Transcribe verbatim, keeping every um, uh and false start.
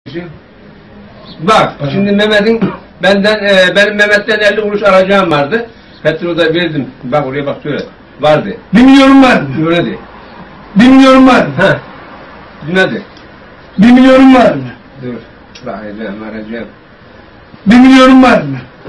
Bak evet. Şimdi Mehmet'in benden e, benim Mehmet'ten elli kuruş alacağım vardı. Petrolü da verdim. Bak oraya bak şöyle. Vardı. Bir milyonum var mı? Öyle de. Bir milyonum var mı? Ha. Dinledi. Bir milyonum var mı? Dur. Bakacağım, arayacağım. Bir milyonum var mı?